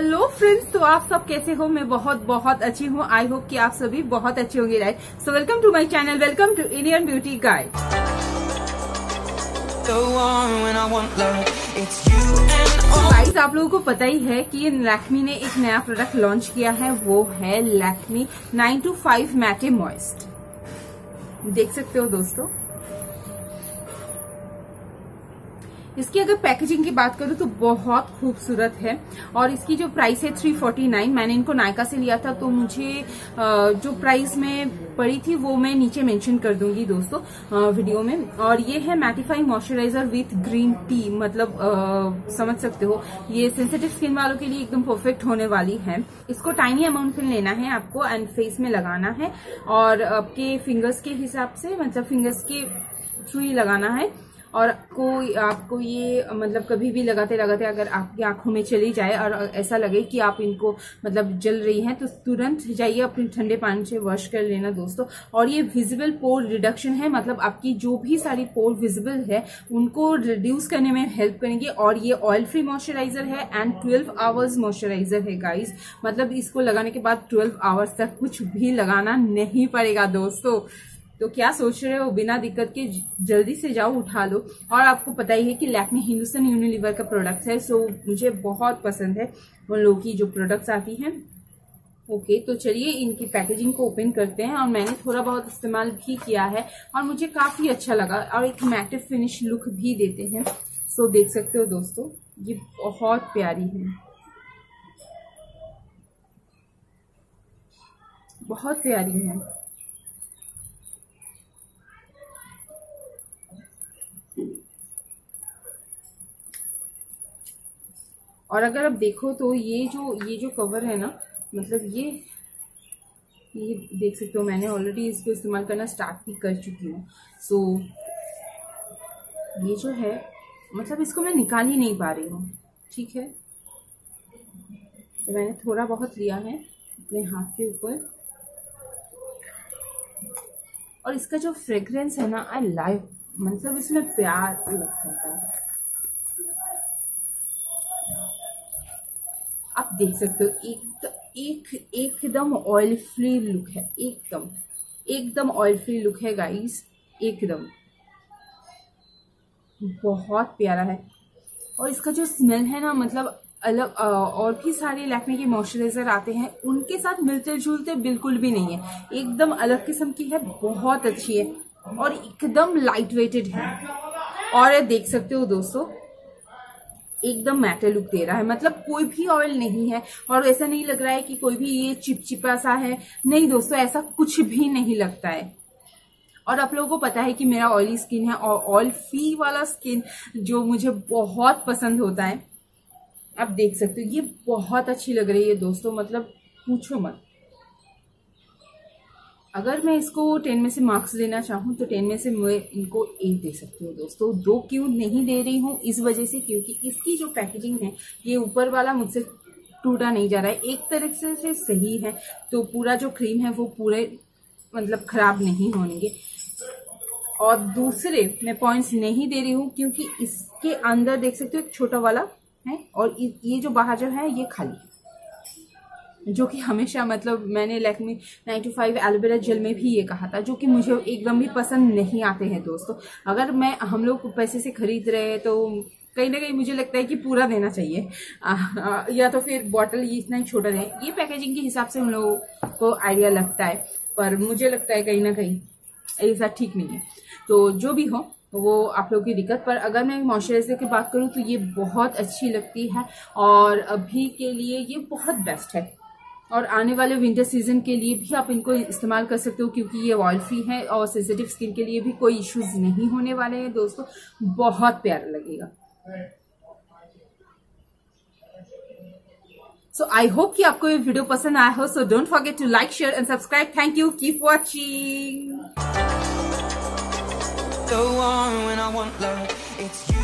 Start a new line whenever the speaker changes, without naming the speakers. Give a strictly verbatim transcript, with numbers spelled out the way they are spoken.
Hello friends, तो आप सब कैसे हो? मैं बहुत बहुत अच्छी हूँ। आई होप कि आप सभी बहुत अच्छे होंगे, right? So welcome to my channel, welcome to Indian beauty guide. Guys, आप लोगों को पता ही है कि लैक्मी ने एक नया प्रोडक्ट लॉन्च किया है, वो है Lakme nine to five matte moist. देख सकते हो दोस्तों, इसकी अगर पैकेजिंग की बात करूं तो बहुत खूबसूरत है और इसकी जो प्राइस है थ्री फोर्टी नाइन। मैंने इनको नायका से लिया था, तो मुझे जो प्राइस में पड़ी थी वो मैं नीचे मेंशन कर दूंगी दोस्तों वीडियो में। और ये है mattifying moisturiser with green tea, मतलब आ, समझ सकते हो ये सेंसिटिव स्किन वालों के लिए एकदम परफेक्ट होने वाली है। इसको टाइनी अमाउंट में लेना है आपको एंड फेस में लगाना है और आपके फिंगर्स के हिसाब से, मतलब फिंगर्स के थ्रू ही लगाना है। और आपको आपको ये मतलब कभी भी लगाते लगाते अगर आपकी आंखों में चली जाए और ऐसा लगे कि आप इनको मतलब जल रही हैं, तो तुरंत जाइए अपने ठंडे पानी से वॉश कर लेना दोस्तों। और ये विजिबल पोर रिडक्शन है, मतलब आपकी जो भी सारी पोर विजिबल है उनको रिड्यूस करने में हेल्प करेंगे। और ये ऑयल फ्री मॉइस्चराइजर है एंड ट्वेल्व आवर्स मॉइस्चराइजर है गाइस, मतलब इसको लगाने के बाद ट्वेल्व आवर्स तक कुछ भी लगाना नहीं पड़ेगा दोस्तों। तो क्या सोच रहे हो, बिना दिक्कत के जल्दी से जाओ उठा लो। और आपको पता ही है कि लैक्मे हिंदुस्तान यूनिलीवर का प्रोडक्ट है, सो मुझे बहुत पसंद है उन लोगों की जो प्रोडक्ट्स आती हैं। ओके, तो चलिए इनकी पैकेजिंग को ओपन करते हैं। और मैंने थोड़ा बहुत इस्तेमाल भी किया है और मुझे काफी अच्छा लगा और एक मैटिव फिनिश लुक भी देते हैं। सो देख सकते हो दोस्तों, ये बहुत प्यारी है, बहुत प्यारी है। और अगर आप देखो तो ये जो ये जो कवर है ना, मतलब ये ये देख सकते हो, मैंने ऑलरेडी इसको इस्तेमाल करना स्टार्ट भी कर चुकी हूँ। सो ये जो है, मतलब इसको मैं निकाल ही नहीं पा रही हूँ, ठीक है। तो मैंने थोड़ा बहुत लिया है अपने हाथ के ऊपर और इसका जो फ्रेग्रेंस है ना, आई लाइक, मतलब इसमें प्यार लगता है। आप देख सकते हो एक एक एकदम ऑयल फ्री लुक है, एकदम एकदम ऑयल फ्री लुक है गाइस, एकदम बहुत प्यारा है। और इसका जो स्मेल है ना, मतलब अलग, और भी सारे लैक्मे के मॉइस्चराइजर आते हैं उनके साथ मिलते जुलते बिल्कुल भी नहीं है, एकदम अलग किस्म की है, बहुत अच्छी है और एकदम लाइट वेटेड है। और देख सकते हो दोस्तों, एकदम मैटे लुक दे रहा है, मतलब कोई भी ऑयल नहीं है और ऐसा नहीं लग रहा है कि कोई भी ये चिपचिपा सा है। नहीं दोस्तों, ऐसा कुछ भी नहीं लगता है। और आप लोगों को पता है कि मेरा ऑयली स्किन है और ऑयल फ्री वाला स्किन जो मुझे बहुत पसंद होता है। आप देख सकते हो ये बहुत अच्छी लग रही है दोस्तों, मतलब पूछो मत। अगर मैं इसको टेन में से मार्क्स देना चाहूँ तो टेन में से मैं इनको एट दे सकती हूँ दोस्तों। दो क्यों नहीं दे रही हूँ, इस वजह से क्योंकि इसकी जो पैकेजिंग है, ये ऊपर वाला मुझसे टूटा नहीं जा रहा है, एक तरह से, से सही है। तो पूरा जो क्रीम है वो पूरे मतलब खराब नहीं होंगे। और दूसरे मैं पॉइंट्स नहीं दे रही हूँ क्योंकि इसके अंदर देख सकते हो एक छोटा वाला है और ये जो बाहर जो है ये खाली है, जो कि हमेशा, मतलब मैंने Lakme nine to five aloe vera gel में भी ये कहा था, जो कि मुझे एकदम भी पसंद नहीं आते हैं दोस्तों। अगर मैं हम लोग पैसे से खरीद रहे हैं तो कहीं ना कहीं मुझे लगता है कि पूरा देना चाहिए, आ, आ, या तो फिर बॉटल ये इतना ही छोटा दें। ये पैकेजिंग के हिसाब से हम लोगों को आइडिया लगता है, पर मुझे लगता है कहीं ना कहीं ऐसा ठीक नहीं है। तो जो भी हो वो आप लोगों की दिक्कत। पर अगर मैं मॉइस्चराइजर की बात करूं तो ये बहुत अच्छी लगती है और अभी के लिए ये बहुत बेस्ट है। और आने वाले विंटर सीजन के लिए भी आप इनको इस्तेमाल कर सकते हो क्योंकि ये ऑयल फ्री है और सेंसिटिव स्किन के लिए भी कोई इश्यूज नहीं होने वाले हैं दोस्तों, बहुत प्यारा लगेगा। सो आई होप कि आपको ये वीडियो पसंद आया हो। So don't forget to like, share and subscribe. Thank you, keep watching.